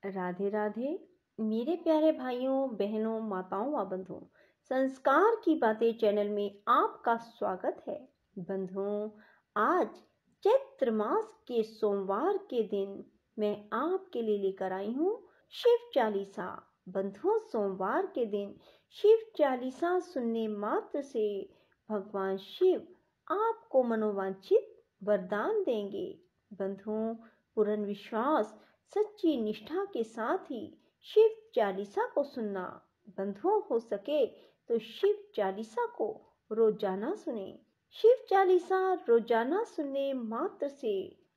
राधे राधे। मेरे प्यारे भाइयों बहनों माताओं व बंधुओं, संस्कार की बातें चैनल में आपका स्वागत है। बंधुओं, आज चैत्र मास के सोमवार के दिन मैं आपके लिए लेकर आई हूँ शिव चालीसा। बंधुओं, सोमवार के दिन शिव चालीसा सुनने मात्र से भगवान शिव आपको मनोवांछित वरदान देंगे। बंधुओं, पूर्ण विश्वास सच्ची निष्ठा के साथ ही शिव चालीसा को सुनना। बंधुओं, हो सके तो शिव चालीसा को रोजाना सुने। शिव चालीसा रोजाना सुनने मात्र से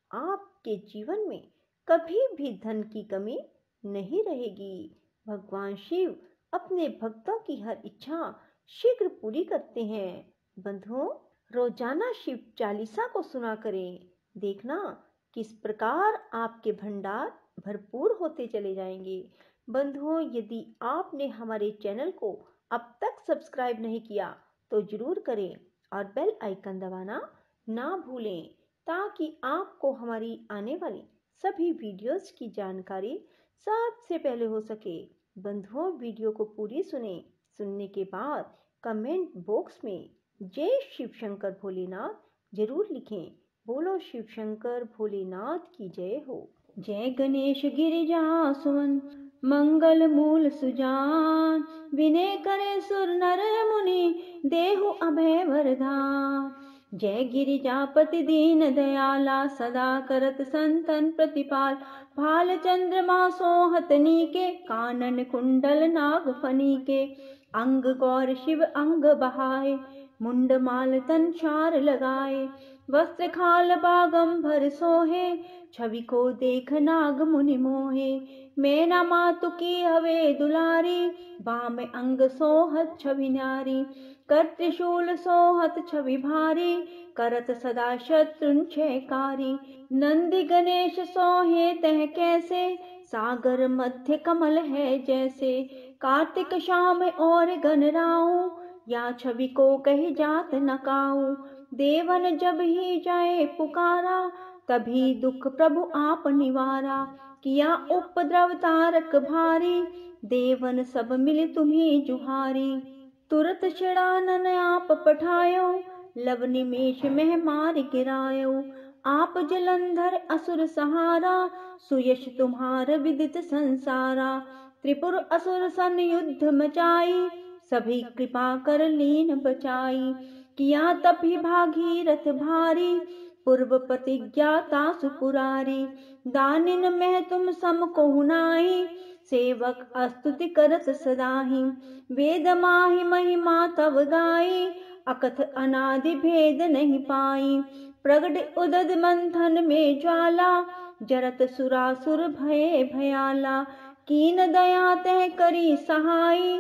आपके जीवन में कभी भी धन की कमी नहीं रहेगी। भगवान शिव अपने भक्तों की हर इच्छा शीघ्र पूरी करते हैं। बंधुओं, रोजाना शिव चालीसा को सुना करें। देखना किस प्रकार आपके भंडार भरपूर होते चले जाएंगे। बंधुओं, यदि आपने हमारे चैनल को अब तक सब्सक्राइब नहीं किया तो जरूर करें और बेल आइकन दबाना ना भूलें, ताकि आपको हमारी आने वाली सभी वीडियोस की जानकारी सबसे पहले हो सके। बंधुओं, वीडियो को पूरी सुने। सुनने के बाद कमेंट बॉक्स में जय शिव शंकर भोलेनाथ जरूर लिखें। बोलो शिव शंकर भोलेनाथ की जय हो। जय गणेश गिरिजा सुमन मंगल मूल सुजान, विनय करे सुर नर मुनि देहु अभय वरदान। जय गिरिजापति दीन दयाला, सदा करत संतन प्रतिपाल। भाल चंद्रमा सोहत नीके, कानन कुंडल नाग फनीके। अंग गौर शिव अंग बहाए, मुंड माल तन चार लगाए। वस्त्र खाल बागंबर सोहे, छवि को देख नाग मुनि मोहे। मैना मातु की हवे दुलारी, बाम अंग सोहत छवि नारी। कर त्रिशूल सोहत छवि भारी, करत सदा शत्रुन क्षयकारी। नंदी गणेश सोहे तह कैसे, सागर मध्य कमल है जैसे। कार्तिक शाम और गणराऊ, या छवि को कही जात न काऊ। देवन जब ही जाए पुकारा, तभी दुख प्रभु आप निवारा। किया उपद्रव तारक भारी, देवन सब मिल तुम्हें जुहारी। तुरत छिड़ानन आप पठायो, लव निमेष में मार गिरायो। आप जलंधर असुर सहारा, सुयश तुम्हार विदित संसारा। त्रिपुर असुर सन युद्ध मचाई, सभी कृपा कर लीन बचाई। किया तपि भागीरथ भारी, पूर्व प्रतिज्ञाता सुपुरारी। दानिन में तुम सम को नाई, सेवक स्तुति करत सदाहि। वेद माहि महिमा तव गाई, अकथ अनादि भेद नहीं पाई। प्रगट उदद मंथन में ज्वाला, जरत सुरासुर भय भयाला। कीन दया तह करी सहाई,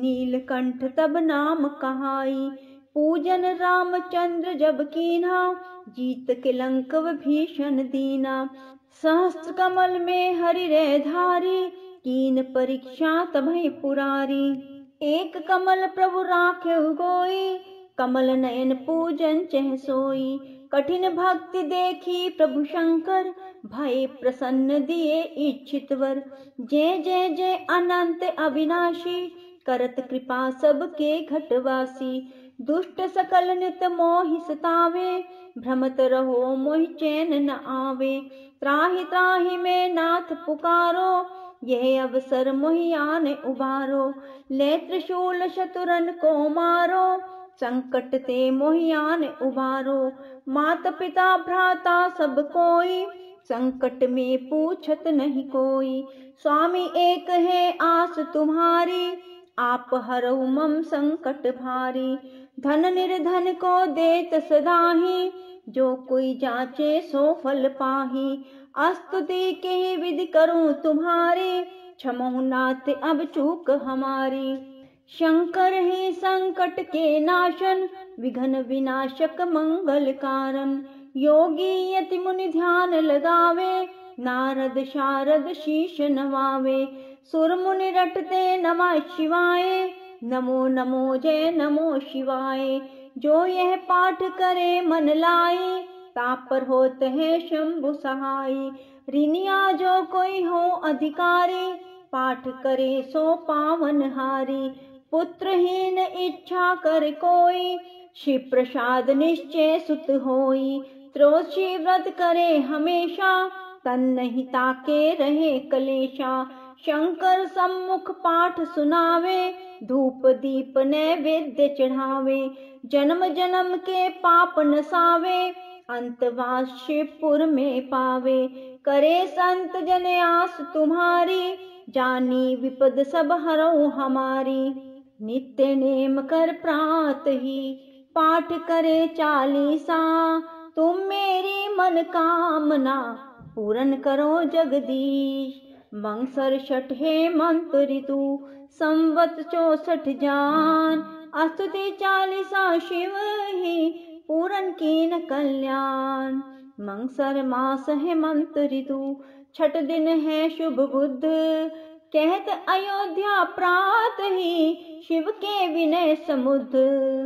नीलकंठ तब नाम कहाई। पूजन रामचंद्र जब कीन्हा, जीत के लंक भीषण दीना। सहस्त्र कमल में हरि रे धारी, कीन परीक्षा तभय पुरारी। एक कमल प्रभु राखे गोई, कमल नयन पूजन चह सोई। कठिन भक्ति देखी प्रभु शंकर, भय प्रसन्न दिए इच्छित वर। जय जय जय अनंत अविनाशी, करत कृपा सबके घटवासी। दुष्ट सकल नित मोहि सतावे, भ्रमत रहो मोहि चैन न आवे। त्राहि त्राहि में नाथ पुकारो, यह अवसर मोहि आन उबारो। ले त्रिशूल शतुरन को मारो, संकट ते मोहि आन उबारो। माता पिता भ्राता सब कोई, संकट में पूछत नहीं कोई। स्वामी एक है आस तुम्हारी, आप हरऊ मम संकट भारी। धन निर्धन को देत सदाहि, जो कोई जाचे सो फल पाहि। स्तुति के विधि करूं तुम्हारी, क्षमहु नाथ अब चूक हमारी। शंकर ही संकट के नाशन, विघ्न विनाशक मंगल कारण। योगी यति मुनि ध्यान लगावे, नारद शारद शीश नवावे। सुर मुनि रटते नमः शिवाय, नमो नमो जय नमो शिवाय। जो यह पाठ करे मन लाए, तापर होते हैं शंभु सहाय। ऋनिया जो कोई हो अधिकारी, पाठ करे सो पावन हारी। पुत्रहीन इच्छा कर कोई, शिव प्रसाद निश्चय सुत होई। त्रोषी व्रत करे हमेशा, तन नहीं ताके रहे कलेशा। शंकर सम्मुख पाठ सुनावे, धूप दीप नैवेद्य चढ़ावे। जन्म जन्म के पाप नसावे, अंतवास शिवपुर में पावे। करे संत जन आस तुम्हारी, जानी विपद सब हरो हमारी। नित्य नेम कर प्रात ही, पाठ करे चालीसा। तुम मेरी मन कामना, पूरन करो जगदीश। मंगसर छठ हेमंत ऋतु, संवत 64 जान। स्तुति चालीसा शिव ही, पूरन कीन कल्याण। मंगसर मास हेमंत ऋतु, छठ दिन है शुभ बुध। कहत अयोध्या प्रात ही, शिव के विनय समुद्र।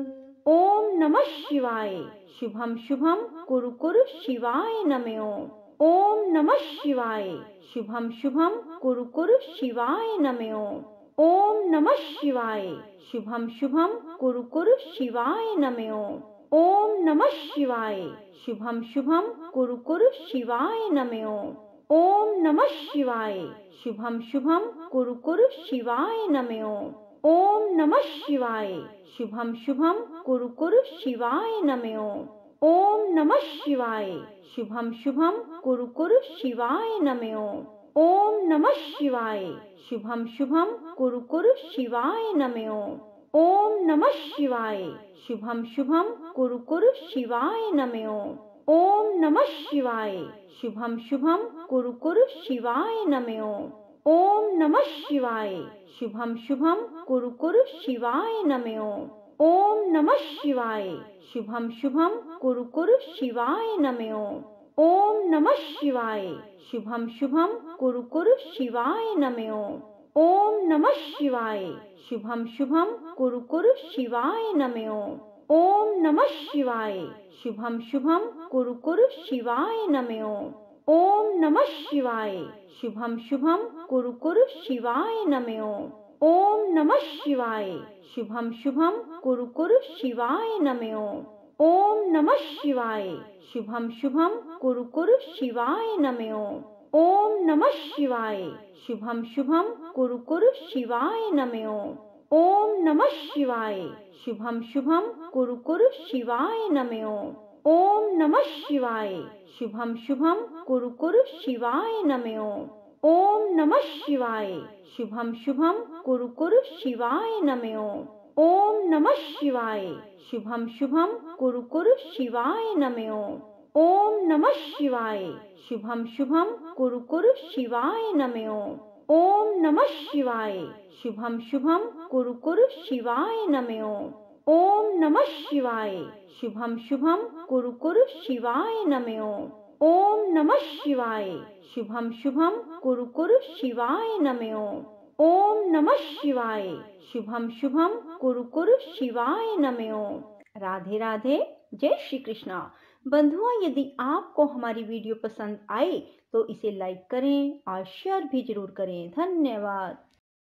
ओम नमः शिवाय। शुभम शुभम कुरु कुरु शिवाय नमः। ओम नमः शिवाय। शुभम शुभम कुरु कुरु शिवाय नमः। ओम नमः शिवाय। शुभम शुभम कुरु कुरु शिवाय नमः। ओम नमः शिवाय। शुभम शुभम कुरु कुरु शिवाय नमः। ओम नमः शिवाय। शुभम शुभम कुरु कुरु शिवाय नमः। ओम नमः शिवाय। शुभम शुभम कुरु कुरु शिवाय नमः। ओम नमः शिवाय। शुभम शुभम कुरु कुरु शिवाय नमः। ओम नमः शिवाय। शुभम शुभम कुरु कुरु शिवाय नमः। ओम नमः शिवाय। शुभम शुभम कुरु कुरु शिवाय नमः। ओम नमः शिवाय। शुभम शुभम कुरु कुरु शिवाय नमः। ओम नमः शिवाय। शुभम शुभम कुरु कुरु शिवाय नमः। ओम नमः शिवाय। शुभम शुभम कुरु कुरु शिवाय नमः। ओम नमः शिवाय। शुभम शुभम कुरु कुरु शिवाय नमः। ओम नमः शिवाय। शुभम शुभम कुरु कुरु शिवाय नमः। ओम नमः शिवाय। शुभम शुभम कुरु कुरु शिवाय नमः। ओम नमः शिवाय। शुभम शुभम कुरु कुरु शिवाय नमः। ओम नमः शिवाय। शुभम शुभम कुरु कुरु शिवाय नमः। ओम नमः शिवाय। शुभम शुभम कुरु कुरु शिवाय नमः। ओम नमः शिवाय। शुभम शुभम कुरु कुरु शिवाय नमः। ओम नमः शिवाय। शुभम शुभम कुरु कुरु शिवाय नमः। ओम नमः शिवाय। शुभम शुभम कुरु कुरु शिवाय नमः। ओम नमः शिवाय। शुभम शुभम कुरु कुरु शिवाय नमः। ओम नमः शिवाय। शुभम शुभम कुरु कुरु शिवाय नमः। ओम नमः शिवाय। शुभम शुभम कुरु कुरु शिवाय नमः। ओम नमः शिवाय। शुभम शुभम कुरु कुरु शिवाय नमः। ओम नमः शिवाय। शुभम शुभम कुरु कुरु शिवाय नमः। ओम नमः शिवाय। शुभम शुभम कुरु कुरु शिवाय नमः। ओम नमः शिवाय। शुभम शुभम कुरु कुरु शिवाय नमः। राधे राधे। जय श्री कृष्णा। बंधुओं, यदि आपको हमारी वीडियो पसंद आए तो इसे लाइक करें और शेयर भी जरूर करें। धन्यवाद।